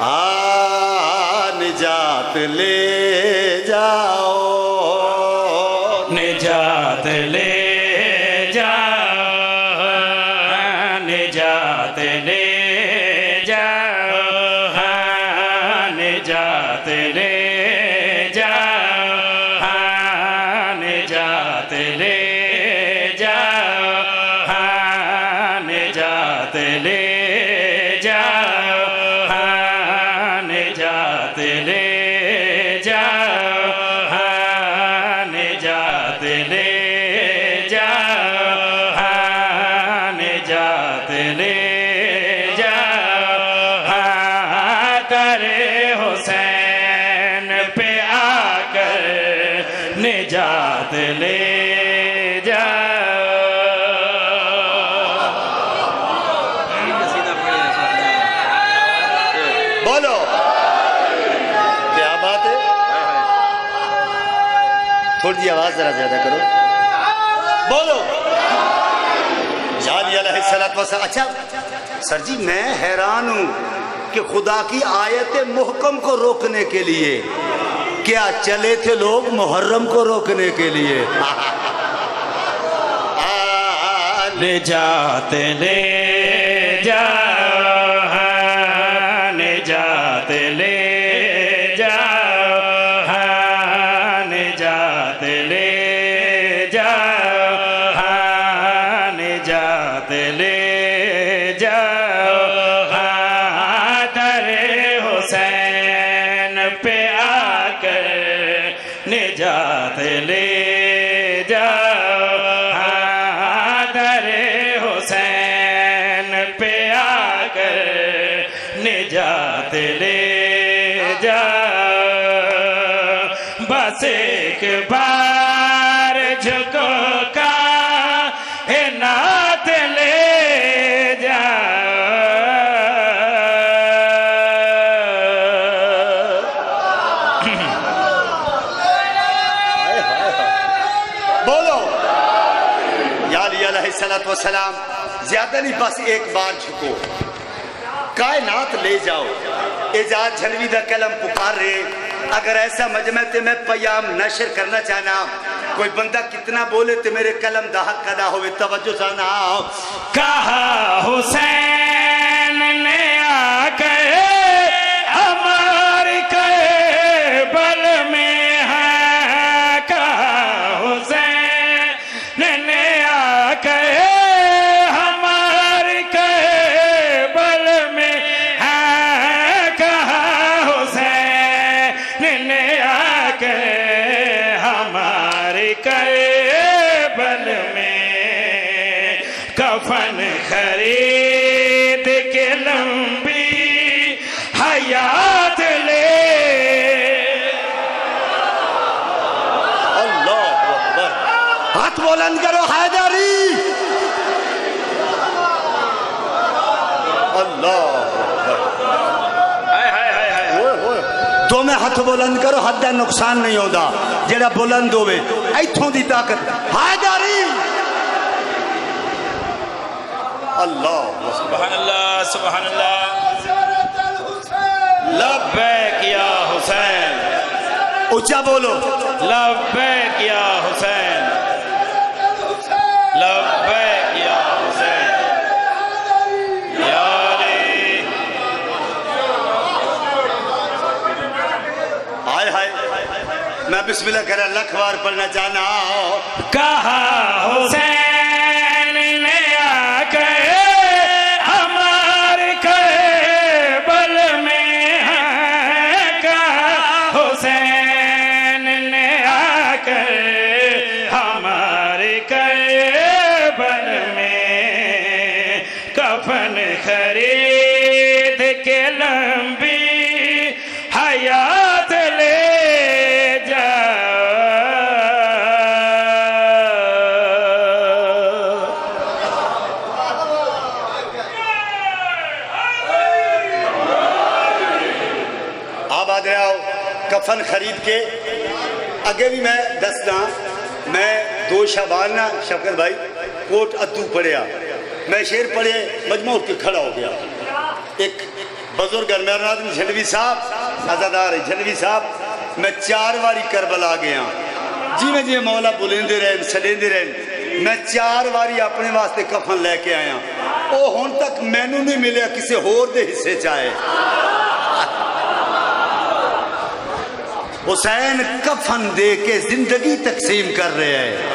نجات لے جاؤ نجات لے جاؤ نجات لے جاؤ نجات لے جاؤ نجات لے جاؤ نجات لے جاؤ نجات لے جاؤ نجات لے جاؤ نجات لے جاؤ کرے حسین پہ آ کر نجات لے بولو کیا بات ہے؟ تھوڑی جی آواز ذرا زیادہ کرو. بولو علی علیہ السلام. اچھا سر جی میں حیران ہوں کہ خدا کی آیت محکم کو روکنے کے لیے کیا چلے تھے لوگ محرم کو روکنے کے لیے. نجات لے جاؤ نجات لے جاؤ نجات لے جاؤ نجات لے جاؤ در حسین پہ آ کر نجات لے جاؤ در حسین پہ آ کر نجات لے جاؤ بس ایک بار جھکو کا نعت لے بولو یا علی علیہ السلام. زیادہ نہیں بس ایک بار جھکو کائنات لے جاؤ. اعجاز جھلوی دا کلم پکار رہے. اگر ایسا مجمع تے میں پیام نشر کرنا چاہنا کوئی بندہ کتنا بولے تے میرے کلم دا حق ادا ہوئے. توجہ جانا کہا حسین نے آ کر ہمارے کربل میں ہے. کہا حسین نے آ کر ہمارے کربل میں ہے. کہا حسین نے آ کر ہمارے کربل میں کفن خرید کے لمبی حیات لے. اللہ اکبر. ہاتھ بلند کرو حیدری. اللہ اکبر. تو میں ہاتھ بلند کرو حد نقصان نہیں ہوتا جڑا بلند ہوئے ایتھوں دی طاقت. حیدری. اللہ سبحان اللہ سبحان اللہ. لبیک یا حسین. اونچا بولو. لبیک یا حسین. لبیک یا حسین. یا علی. ہائے ہائے میں بسم اللہ کرا لکھ بار پڑھنا چاہنا. کہا حسین نے آ کر ہمارے کربل میں ہے. کہا حسین نے آ کر ہمارے کربل میں کفن خرید کے لمبی حیات لے کفن خرید کے اگے بھی میں دسنا. میں 2 شعبان نا شفقت بھائی کوٹ ادو پڑھیا. میں شیر پڑھے مجمع اٹھ کے کھڑا ہو گیا. ایک بزرگ میرا نام جھنوی صاحب عزادار جھنوی صاحب میں 4 واری کربلا گیا جی مولا بلیندے رہن سلیندے رہن میں 4 واری اپنے واسطے کفن لے کے آیا او ہون تک مینوں نہیں ملیا کسی ہور دے حصے چاہے حسین کفن دے کے زندگی تقسیم کر رہے ہیں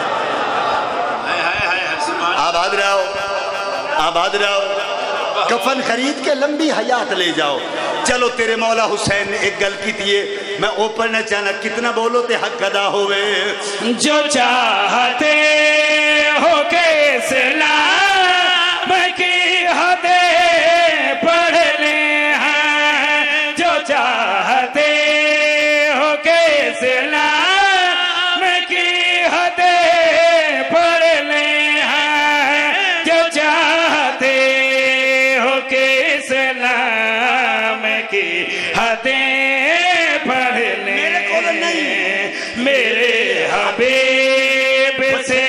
آباد رہو کفن خرید کے لمبی حیات لے جاؤ چلو تیرے مولا حسین نے ایک گل کی تھی میں اوپر نہ چاہنا کتنا بولو تے حق ادا ہوئے جو چاہتے ہو کہ اسلام کی حدیں پڑھ لیں ہیں جو چاہتے ہو کہ اسلام کی حدیں پڑھ لیں ہیں جو چاہتے ہو کہ اسلام کی حدیں پڑھ لیں میرے حبیب سے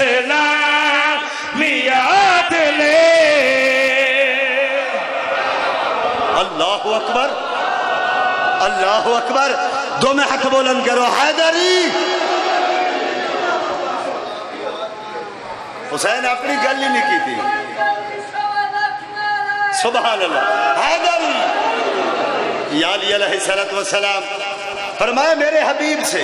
اسلامیات لے اللہ اکبر اللہ اکبر دو میں حق بلند کرو حیدری حسین اپنی گل ہی نہیں کی تھی سبحان اللہ حیدری یا علی علیہ السلام فرمایا میرے حبیب سے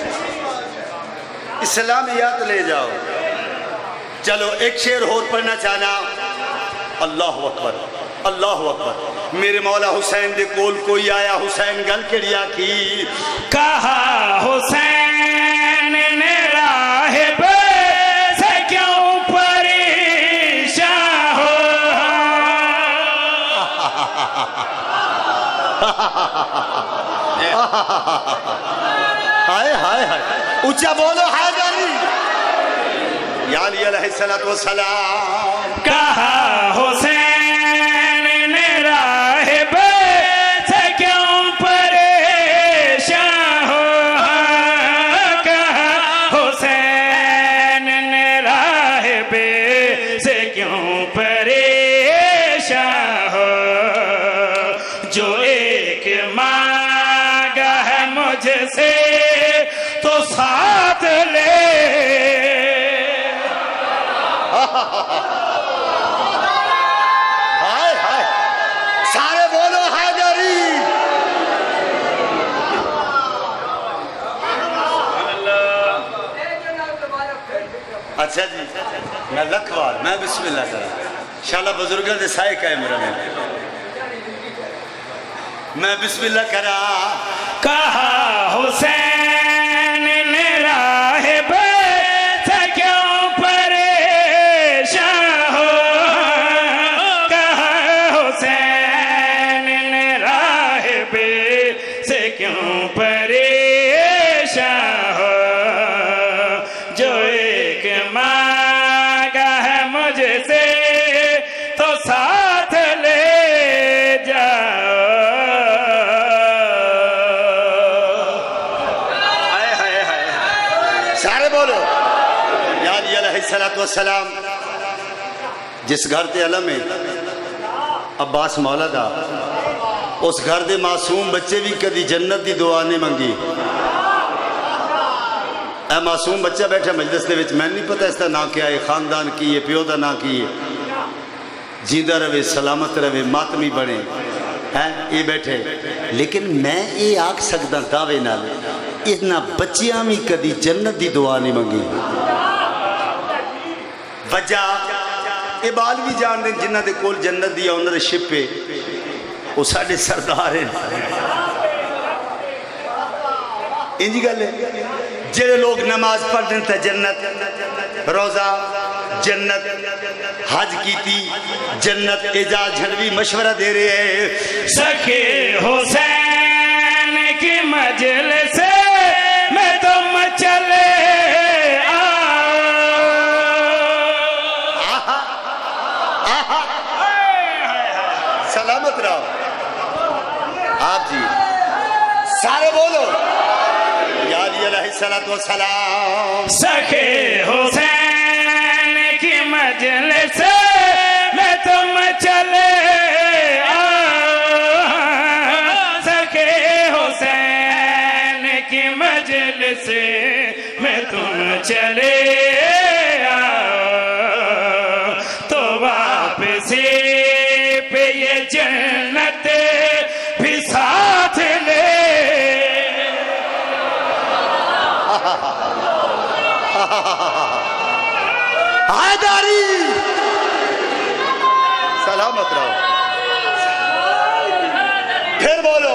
اسلامیات لے جاؤ چلو ایک شعر اور پڑھنا چاہنا اللہ اکبر اللہ اکبر میرے مولا حسین دے کول کوئی آیا حسین گل کڑیا کی کہا حسین نے راہب سے کیوں پریشان ہو ہائے ہائے ہائے اونچا بولو حیدری یا علی علیہ السلام کہا حسین نے راہب سے کیوں پریشان ہو کہا حسین نے راہب سے کیوں پریشان ہو جو ایک مانگا ہے مجھ سے تو ساتھ لے ہائے ہائے سارے بولو حیدری اچھا جی میں لکھوار میں بسم اللہ کرا انشاءاللہ بزرگوں دے سائے قائم رہے میں بسم اللہ کرا کہا حسین نے راہب سے کیوں پریشان ہو کہا حسین نے راہب سے کیوں پریشان ہو جو ایک مانگا ہے مجھ سے تو ساتھ لے جاؤ سارے بولو یا علی علیہ السلام جس گھر تے علم ہے عباس مولا دا اس گھر دے معصوم بچے بھی کدی جنت دی دعا نہیں منگی اے معصوم بچہ بیٹھا مجلس دے وچ میں نہیں پتہ اس دا نام کیا ہے خاندان کی ہے پیو دا نام کی ہے جیندہ رہے سلامت رہے ماتمی بنے ہیں یہ بیٹھے لیکن میں یہ آکھ سکتا دعوے نال اتنا بچیاں بھی کدی جنت دی دعا نہیں منگی وجہ یہ بال بھی جان دیں جنہ دے کول جنت دی آنر شپے وہ ساڑھے سردار ہیں انجی گل ہے جڑے لوگ نماز پڑھ دیں تھا جنت روزہ جنت حج کی تھی جنت اعجاز جھنوی مشورہ دے رہے ہیں سخی حسین کی مجلس میں تم چلے سلامت رہو آپ جی سارے بولو یا علی علیہ السلام سخی حسین کی مجلس میں تم چلے की मजलिस में तुम चले आओ तो वापसी पे ये जन्नत भी साथ ले। हैदरी सलामत रहो। फिर बोलो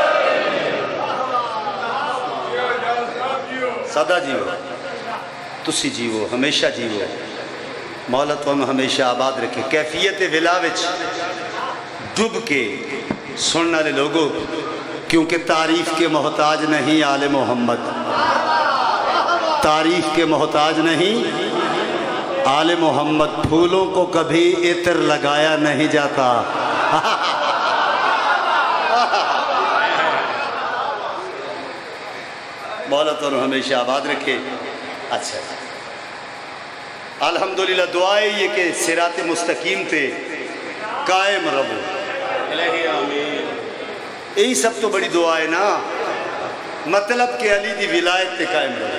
सदा जीवो, तुसी जीवो, हमेशा जीवो, मौला तुहानू हमेशा आबाद रखे। कैफियत विला विच डुब के सुनने वाले लोगों, क्योंकि तारीफ के मोहताज नहीं आले मोहम्मद, तारीफ के मोहताज नहीं आले मोहम्मद। फूलों को कभी इत्र लगाया नहीं जाता। मौला तो हमेशा आबाद रखे। अच्छा अल्हम्दुलिल्लाह दुआ ये कि सिरात मुस्तकीम ते कायम रहो। यही सब तो बड़ी दुआ है ना, मतलब कि अली दी विलायत ते कायम रहो।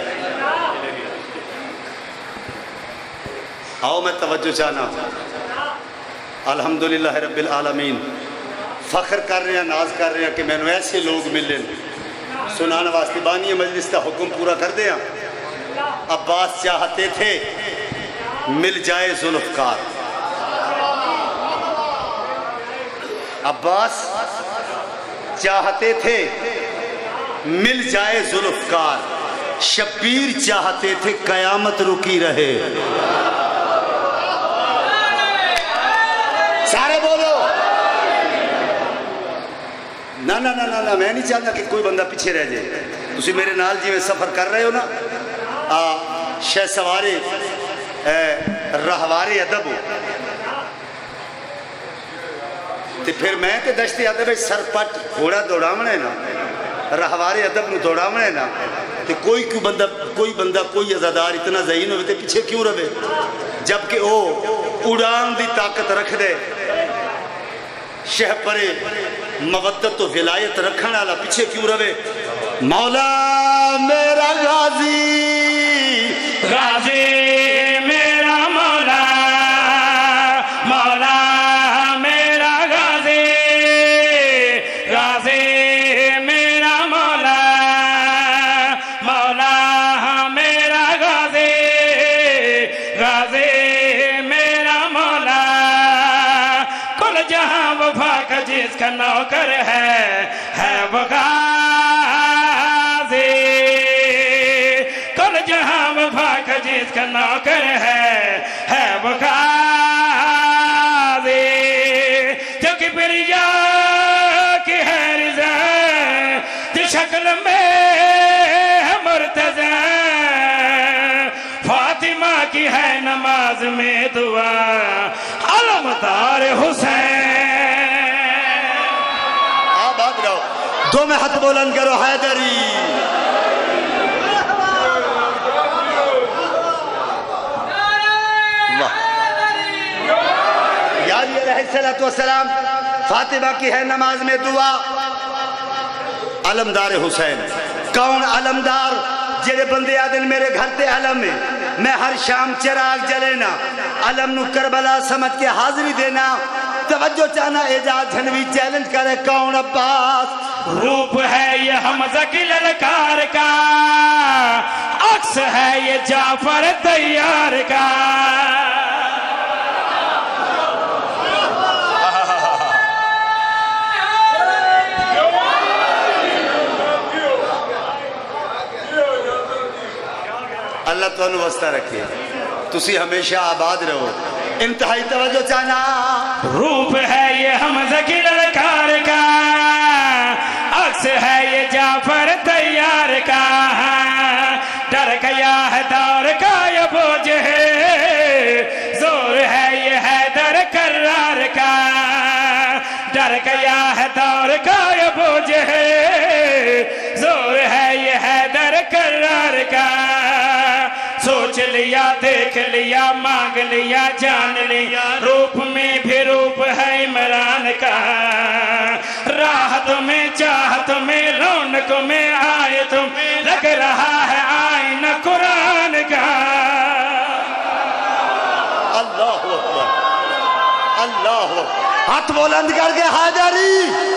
आओ मैं तवज्जो चाहना, अल्हम्दुलिल्लाह रब्बिल आलमीन फख्र कर रहे हैं, नाज कर रहे हैं कि मैंने ऐसे लोग मिले सुनाने वास्ते। बानी मजलिस का हुक्म पूरा कर दिया। अब्बास चाहते थे मिल जाए जुल्फ़कार, अब्बास चाहते थे मिल जाए जुल्फ़कार, शब्बीर चाहते थे कयामत रुकी रहे। सारे बोलो ना ना ना ना ना, मैं नहीं चाहता कि कोई बंदा पीछे रह जाए। तुसी मेरे नाल जिवें सफ़र कर रहे हो ना, शह सवारे रहवारे अदब हो, तो फिर मैं तो दश्ते अदब सरपट घोड़ा दौड़ावना है ना, रहवारे अदब न दौड़ावना है ना, तो कोई बंदा कोई अज़ादार इतना ज़हीन हो तो पीछे क्यों रहे, जबकि वो उड़ान की ताकत रख दे। शह परे मवद्दत तो विलायत रखने वाला पीछे क्यों रहे। मौला मेरा गाजी, गाजी मेरा मौला, मौला मेरा गाजी, गाजी मेरा मौला, मौला मेरा गाजी, गाजी मेरा मौला। कुल जहां वफा का जिसका नौकर है वो गाजी। कुल जहां वफा का जिसका नौकर है वो गाजी। जो कि बिरिया की है रिज़ा, जो शक्ल में है मुर्तज़ा, फातिमा की है नमाज में दुआ, अलमदार हुसैन। आबाद रहो, दो में हाथ बुलंद करो हैदरी। सलाम फातिमा की है नमाज में दुआ, अलमदार हुसैन। कौन अलमदार? जेरे बंदे आदन मेरे घर ते अलम है, मैं हर शाम चिराग जलेना, अलम नु करबला समझ के हाजिरी देना। तवज्जो चाहना, एजाज झनवी चैलेंज करे। कौन? अब्बास। रूप है ये हमज़ा की ललकार का, अक्स है ये जाफर तैयार का। अल्लाह तुहानू वस्ता रखे, तुसी हमेशा आबाद रहो। इंतहाई तवज्जो चाहना। रूप है ये हमज़ा की ललकार का, अक्स है ये जाफर तैयार का। डर गया है दौर का ये बोझ है, जोर है ये हैदर कर्रार का। डर गया है दौर का ये बोझ है, जोर है ये हैदर कर्रार का। सोच लिया, देख लिया, मांग लिया, जान लिया, रूप में भी रूप है इमरान का। राहत में, चाहत में, रौनक में, आए तुम لگ رہا ہے آئینہ قرآن کا. اللہ اکبر اللہ اکبر. ہاتھ بلند کر کے حیدری.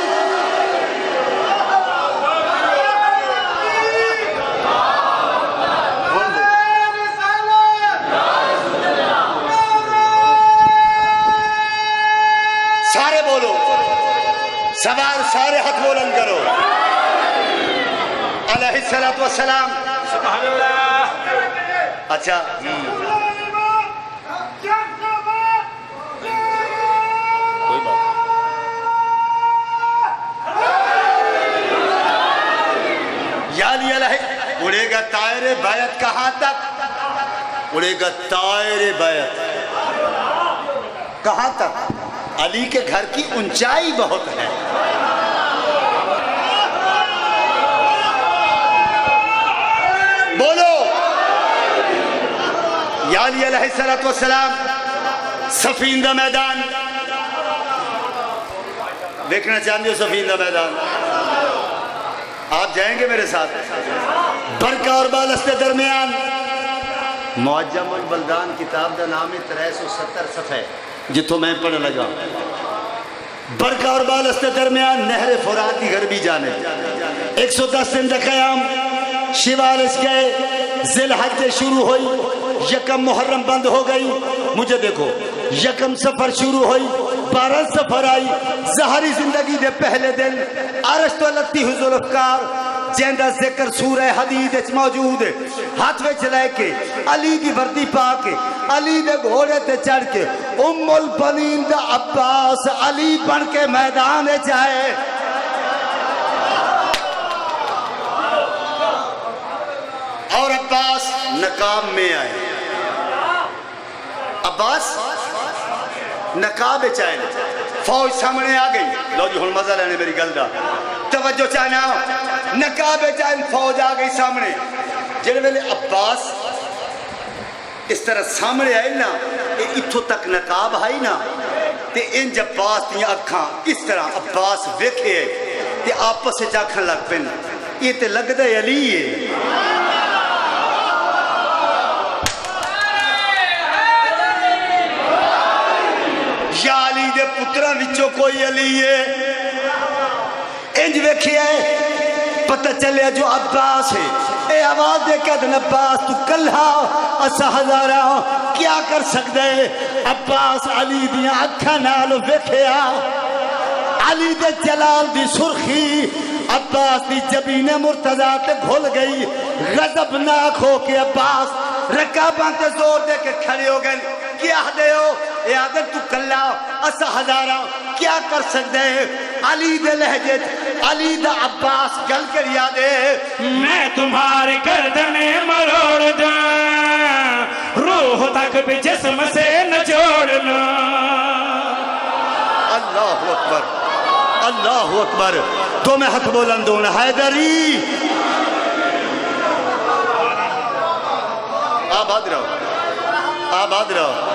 سارے بولو, سوال سارے ہاتھ بلند کرو. علیہ الصلوۃ والسلام. سبحان اللہ. اچھا کوئی بات یا علی علیہ. اڑے گا طائر بیعت کہاں تک؟ اڑے گا طائر بیعت کہاں تک؟ علی کے گھر کی اونچائی بہت ہے. بولو یا علی علیہ الصلوۃ والسلام. صفین دا میدان دیکھنا چاہتے ہو؟ صفین دا میدان آپ جائیں گے میرے ساتھ؟ برقہ اور بالس کے درمیان معجم البلدان کتاب دا نام ہے. 370 صفحے جتوں میں پڑھ لگا. برقہ اور بالس کے درمیان نہر فرات کی غربی جانب 110 دن دا قیام. شوالش گئے, ذی الحج شروع ہوئی, یکم محرم بند ہو گئی. مجھے دیکھو, یکم سفر شروع ہوئی, 12 سفر آئی. ظاہری زندگی دے پہلے دن عرش تو لگتی ہوئی ذوالفقار جیندہ ذکر سورہ حدید اچ موجود ہے. ہاتھ میں چلائے کے علی دی وردی پا کے علی دے گھوڑے تے چڑھ کے ام البنین دا عباس علی بن کے میدان جائے. اور عباس نقاب میں آئے. عباس نقاب چاہے. فوج سامنے آ گئی. لو جی ہن مزہ لینے میری گل دا توجہ چاہنا. نقاب چاہے فوج آ گئی سامنے. جن ویلے عباس اس طرح سامنے آئے نا, اتھو تک نقاب آئی نا, تے انج عباس دیا اکھاں اس طرح عباس ویکھے تے آپس سے چاکھن لگ پین. یہ تے لگ دے علی ہے. یا علی دے پترہ وچوں کوئی علی ہے. انج ویکھے پتہ چلے جو عباس ہے. اے آواز دے کہتے ہیں عباس تو کلہا اسا ہزارہ کیا کر سکتے. عباس علی دیاں اکھاں نال ویکھیا. علی دے جلال دی سرخی عباس دی جبین مرتضیٰ تے گھل گئی. غضبناک ہو کے عباس رکاباں تے زور دے کے کھڑے ہو گئے. کیا دے ہو؟ اے آدھر تو کلا اسا ہزارہ کیا کر سکتے ہیں. علی دے لہجے علی دا عباس گل کر یادے. میں تمہارے گردن مروڑ دوں, روح تک بھی جسم سے نچوڑ لوں. اللہ اکبر اللہ اکبر. تو میں ہاتھ بلندون حیدری. آباد رہو آباد رہو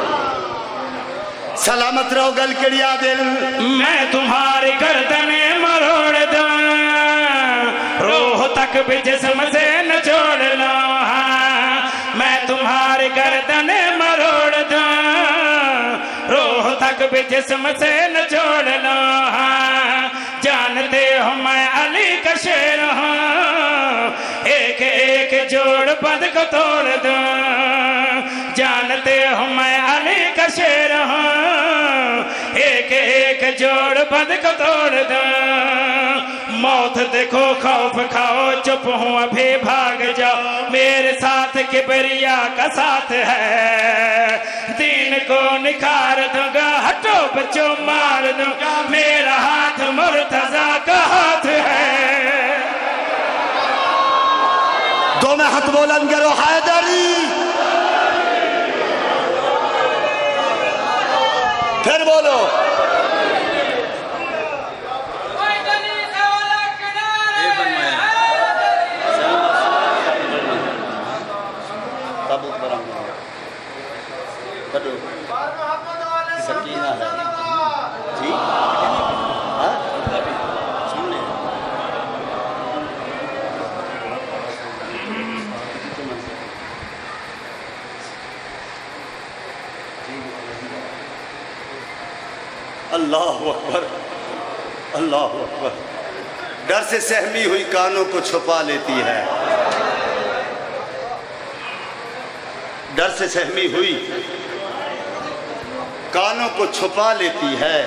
سلامت رہو. گل کڑیا دل. میں تمہاری گردن مروڑ دوں, روح تک بھی جسم سے نچوڑ لوں. میں تمہاری گردن مروڑ دوں, روح تک بھی جسم سے نچوڑ لوں. جانتے ہو میں علی کا شیر ہوں, ایک ایک جوڑ بند کو توڑ دوں. جانتے ہو میں علی کا شیر ہوں, ایک ایک جوڑ بند کو توڑ دوں. موت دیکھو خوف کھاؤ چپ ہوں ابھی بھاگ جاؤ, میرے ساتھ کبریا کا ساتھ ہے. دین کو نکھار دوں گا, ہٹو بچوں مار دوں گا, میرا ہاتھ مرتضیٰ کا ہاتھ ہے. دو میں ہاتھ بلند کرو حیدری. پھر بولو سکینہ ہے جی. سن لیں اللہ اکبر اللہ اکبر. ڈر سے سہمی ہوئی کانوں کو چھپا لیتی ہے. ڈر سے سہمی ہوئی کانوں کو چھپا لیتی ہے.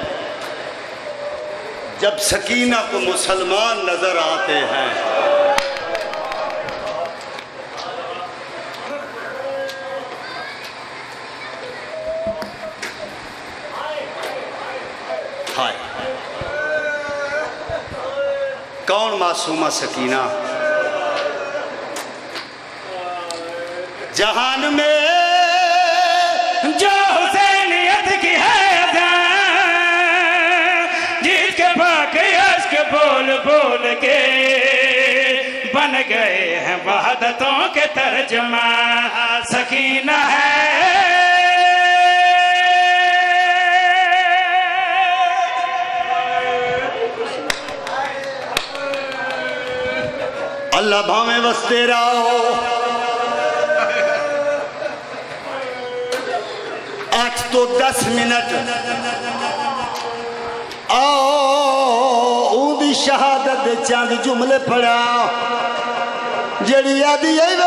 جب سکینہ کو مسلمان نظر آتے ہیں ہائے کون معصومہ سکینہ جہان میں جو حسینیت کی ہے جیت کے پاک عشق بول بول کے بن گئے ہیں وحدتوں کے ترجمہ سکینہ ہے. اللہ بھامیں وستے رہو 8 تو 10 منٹ آؤ دی شہادت دے چاند جملے پڑھا جڑی آدھی ایوے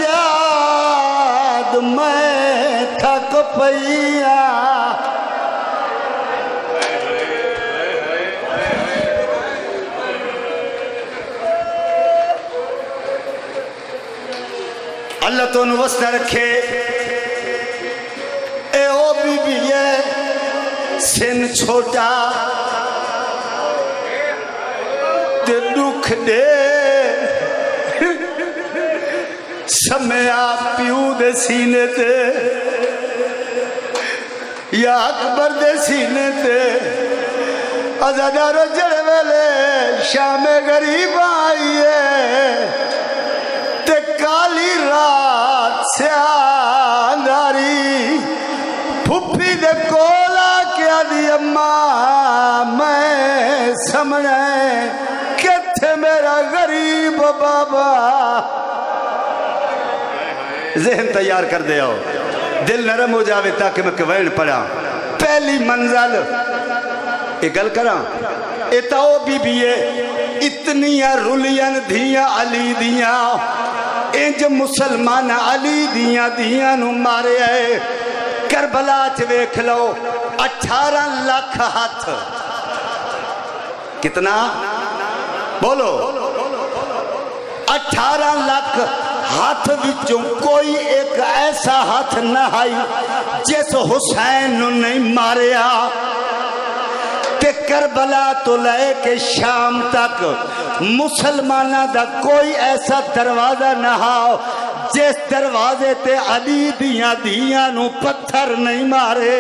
سجاد میں تھک پئیا اللہ تو نوستہ رکھے اے او بی بی ہے سن چھوٹا تے دکھ دے سمیا پیو دے سینے تے یا اکبر دے سینے تے ازادارو جڑے ویلے شام غریب آئیے تے کالی رات سے آنداری پھپھی دے کولا کیا دی اماں میں سمجھے کتھے میرا غریب بابا. ذہن تیار کر دے آؤ دل نرم ہو جاوے تاکہ میں کوین پڑھا. پہلی منزل ایک گل کراں اتاؤ بی بی اتنیاں رلین دھیاں علی دیاں انج مسلمان علی دیاں نو مارے آئے. کربلا ویکھ لو 18 لاکھ ہاتھ کتنا بولو 18 لاکھ ہاتھ وچوں کوئی ایک ایسا ہاتھ نہ آئی جس حسین نو نہیں ماریا. تے کربلا تو لے کے شام تک مسلمانہ دا کوئی ایسا دروازہ نہ ہاؤ جس دروازے تے علی دیاں نو پتھر نہیں مارے.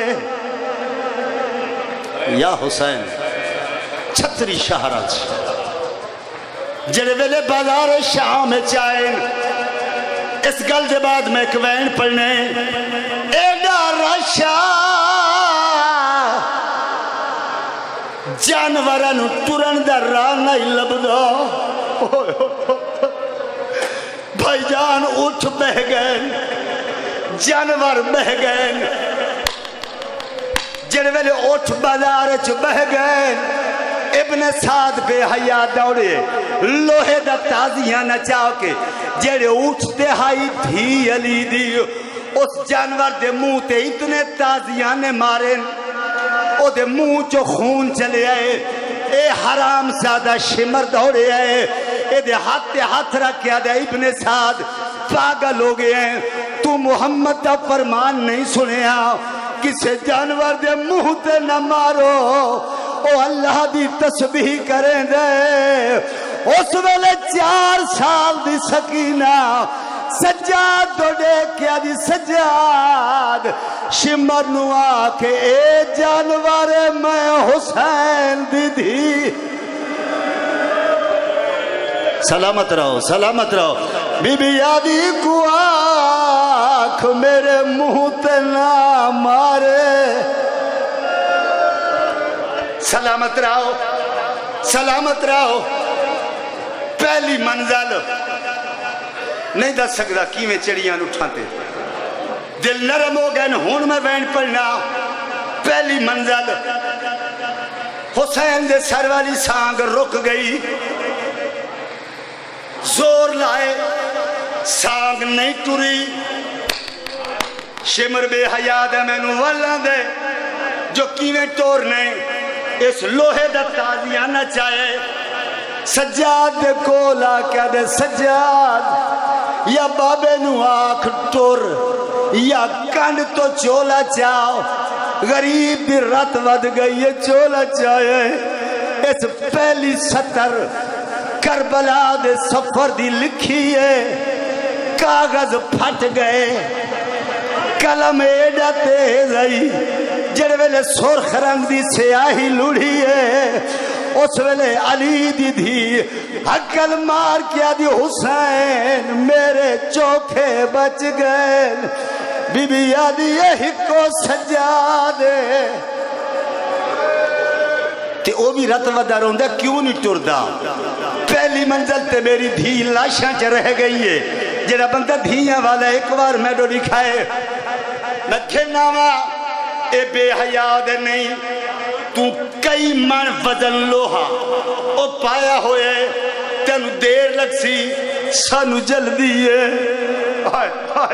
یا حسین چھتری شہرہ جڑے ویلے بازار شام چائیں اس گل دے بعد میں کوین پڑھنے ایڈا رشا جانورانو ٹرن دا راہ نہیں لبدا. بھائی جان اٹھ بہ گئے جانور بہ گئے جڑے ویلے اٹھ بازار چ بہ گئے. ابن سعد بے حیا دوڑے لوہے دا تازیاں نچاؤ کے جڑے اٹھتے ہائی دھی علی دی اس جانور دے منہ تے اتنے تازیاں نے مارے او دے منہ چو خون چلے آئے. اے حرام زادہ شمر دوڑے آئے اے دے ہاتھ رکھیا دے ابن سعد پاگل ہو گئے ہیں. تو محمد دا فرمان نہیں سنیا کسے جانور دے منہ تے نہ مارو او اللہ دی تسبیح کریں دے. اس ویلے 4 سال دی سکینہ سجاد دو دیکھیا دی سجاد شمر نو آکے اے جانور میں حسین دی دی. سلامت رہو سلامت رہو بی بی یادی کو آنکھ میرے منہ تے نہ مارے. سلامت رہو سلامت رہو. پہلی منزل نہیں دس سکتا کی میں چڑیاں اٹھاتے دل نرم ہو گئے ہون میں وین پڑھنا. پہلی منزل حسین دے سر والی سانگ رک گئی، زور لائے سانگ نہیں ٹری، شمر بے حیا دے مینوں ولن دے جو کیویں ٹورنے اس لوہے دا تازیانہ چاہے۔ سجاد دے کولا کیا دے سجاد یا بابے نو آنکھ ٹور یا کنڈ تو چولا چاہو، غریب دی رت ود گئی ہے چولا چاہے۔ اس پہلی سطر کربلا دے سفر دی لکھی ہے، کاغذ پھٹ گئے قلم ایڈا تیز آئی، جڑ ویلے سرخ رنگ دی سیاہی لڑی ہے، اس ویلے علی دی دھی حقل مار کیا دی حسین میرے چوکھے بچ گئے، بی بی آدھی یہی کو سجادے تے او بھی رت ودا روندہ کیوں نہیں ٹردہ؟ پہلی منزل تے میری دھی لاشاں چ رہ گئی ہے، جڑا بندہ دھیاں والا ایک بار میڈو دکھائے میں کھینا وا اے بے حیا دے نہیں، تو کئی من وزن لوہا او پایا ہوئے تینو دیر لگ سی سانو جلدی ہے۔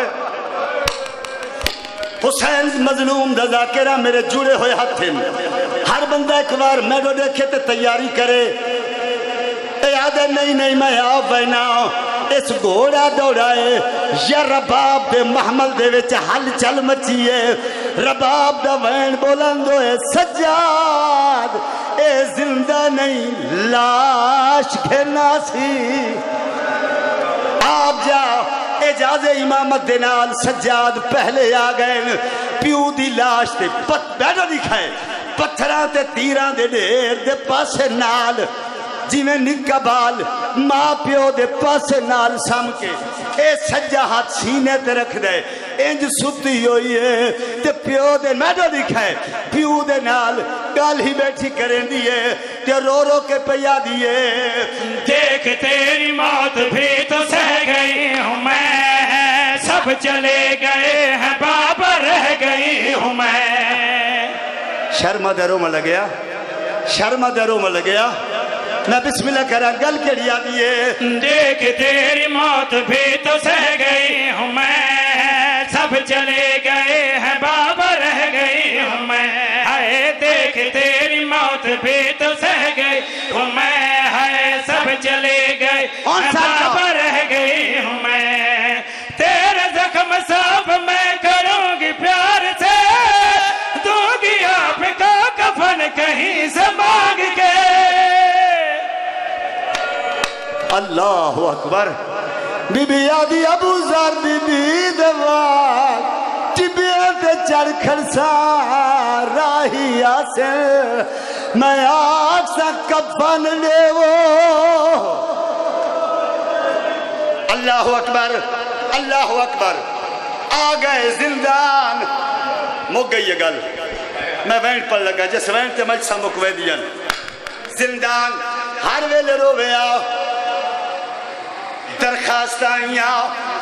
حسین مظلوم دا ذاکرہ میرے جڑے ہوئے ہاتھ ہیں، ہر بندہ ایک بار میڈو دیکھے تے تیاری کرے، اے آدھے نہیں نہیں میں آؤ بینا اس گھوڑا دوڑائے یا رباب دے محمل دے وچ حل چل مچیے، رباب دا وین بولندو اے سجاد اے زندہ نہیں لاش کھینا سی، آپ جا اجازے امامت دینال سجاد پہلے آ گئے، پیو دی لاش تے بیٹھا دکھائے پتھراں تے تیراں دے ڈھیر دے پاسے نال جی میں نکا بال ماں پیو دے پاسے نال سام کے اے سجا ہاتھ سینے تے رکھ دے انج ستی ہوئی ہے تے پیو دے میڈو دکھائے پیو دے نال گال ہی بیٹھی کریں دیئے تے رو رو کے پیا دیئے، دیکھ تیری موت بھی تو سہ گئی ہوں میں، سب چلے گئے ہیں بابا رہ گئی ہوں میں۔ شرمہ دروں میں لگیا، شرمہ دروں میں لگیا، میں بسم اللہ کرا گل کری آدھی ہے، دیکھ تیری موت بھی تو سہ گئی ہوں میں، سب چلے گئے ہیں بابا رہ گئی ہوں میں، ہائے دیکھ تیری موت بھی تو سہ گئی ہوں میں، ہائے سب چلے گئے ہیں بابا رہ گئی ہوں میں، تیرے زخم صاف میں کروں گی پیار سے، دوں گی آپ کا کفن کہیں سے مانگ کے۔ اللہ اکبر، بی بی آدھی ابو ذر بی بی دوار ٹبیت چڑھ کھڑسا راہی آسے میں آگ سا کفن لے وہ۔ اللہ اکبر، اللہ اکبر، آ گئے زندان، مک گئی یہ گل، میں وینٹ پر لگا جس وینٹ تے مجھ سا مکوے دیا، زندان ہر ویلے رو گیا، درخواست آئیاں،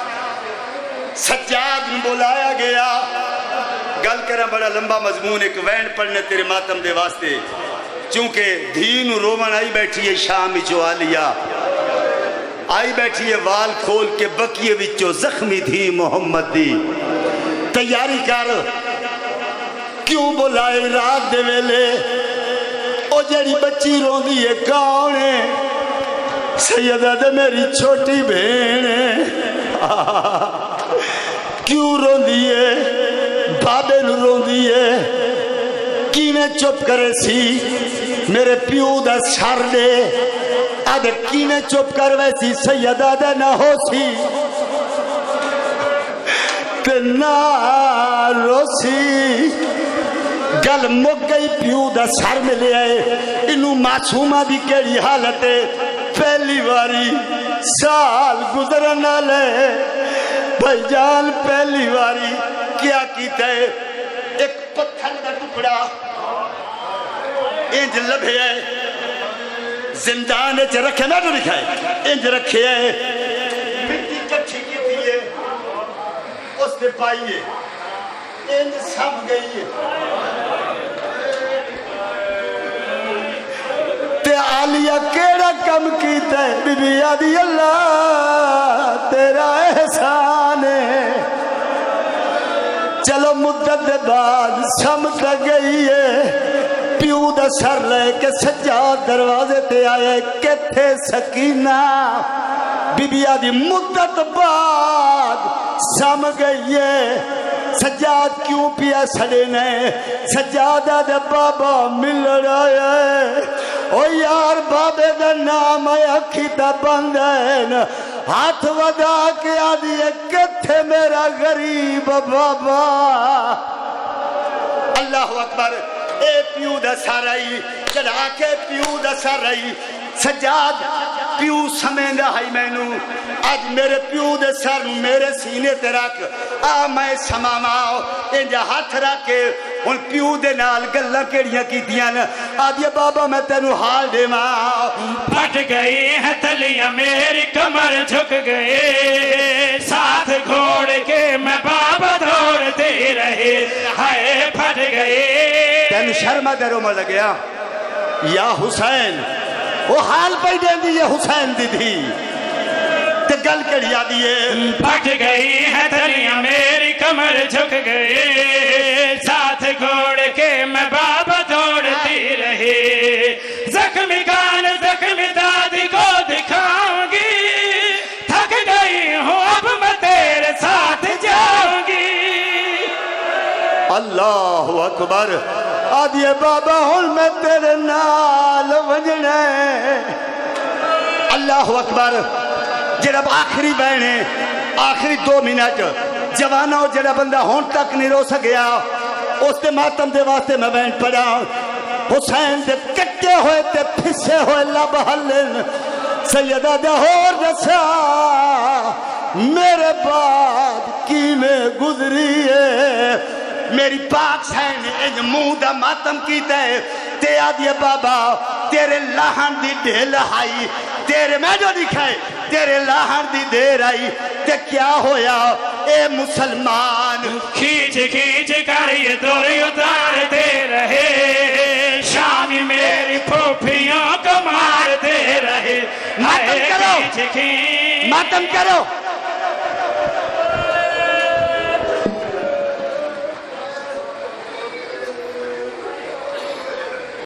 سجاد بلایا گیا، گل کرنا بڑا لمبا مضمون ایک وین پڑھنے تیرے ماتم دے واسطے، چونکہ دھین رومن آئی بیٹھی ہے شامی جو آلیا، آئی بیٹھی ہے وال کھول کے بکیے وچو زخمی تھی محمد دی، تیاری کر کیوں بلائے رات دے ویلے، او جڑی بچی رون دی ہے کون ہے؟ سیدہ دے میری چھوٹی بہن ہے، کیوں رون دیئے بابے نو رون دیئے، کینے چپ کرے سی میرے پیو دا سر دے، آدھے کینے چپ کر ویسی سیدہ دے نہ ہو سی تے نہ رو سی، گل مک گئی پیو دا سر ملے آئے، انہوں معصومہ دی کیڑی حالت ہے، پہلی باری سال گزرنا لے بھائی جان، پہلی باری کیا کیتا ہے، ایک پتھر کا ٹکڑا انج لبھے ہے، زندان چ رکھے نہ تو دکھائے انج رکھے ہے، مٹی کٹھی کی تھی ہے اس نے پائی ہے، انج سب گئی ہے، آلیا کیڑا کم کیتا ہے؟ بی بی آدھی اللہ تیرا احسان ہے۔ چلو مدت دے بعد سمجھ گئی ہے، پیو دا سر لے کے سجاد دروازے تے آئے، کتھے سکینہ؟ بی بی آدھی مدت بعد سمجھ گئی ہے، سجاد کیوں پیا سڑے نے؟ سجادہ دے بابا مل رہا ہے، او یار بابے دا نام ہے، اکھی تا بند ہے، ہاتھ ودا کے آدھی ہے کتھے میرا غریب بابا؟ اللہ اکبر، اے پیو دا سارائی چلا کے پیو دا سارائی سجاد پیو سمیں ہائی مینو آج میرے پیو دے سر میرے سینے تے رکھ آ میں سماواں انجا ہاتھ رکھ کے ان پیو دے نال گلاں کیڑیاں کیتیاں آدھی بابا میں تینوں حال دیواں پھٹ گئی ہے تلیاں میری کمر جھک گئے ساتھ گھوڑ کے میں بابا دوڑتے رہے ہائے پھٹ گئے تینوں شرما دے رو لگیا یا حسین وہ حال پہ دین دی یہ حسین دی تھی تے گل کڑیا دیئے پھٹ گئی ہے تلیاں میری کمر جھک گئے ساتھ گھوڑ کے میں بابا دوڑتی رہی زخمی کان زخمی دادی کو دکھاؤں گی تھک گئی ہوں اب میں تیرے ساتھ جاؤں گی اللہ اکبر آدھی بابا ہوں میں تیرے نال وجنے اللہ اکبر جب آخری بہنے آخری 2 منٹ جوانہ ہو جڑا بندہ ہون تک نہیں رو سکیا اس دے ماتم دے واسطے میں بہن پڑا حسین دے کٹے ہوئے تے پھسے ہوئے لب حلن سیدہ دے ہو رسا میرے بعد کی میں گزری ہے میری پاک سین انج منہ دا ماتم کیتا ہے تے آدھی بابا تیرے لاہن دی ڈھیل آئی تیرے میں جو دکھائے تیرے لاہن دی دیر آئی تے کیا ہویا اے مسلمان کھینچ کھینچ کر یہ دوری اتارتے رہے شامی میری پھوپھیوں کو مارتے رہے ماتم کرو ماتم کرو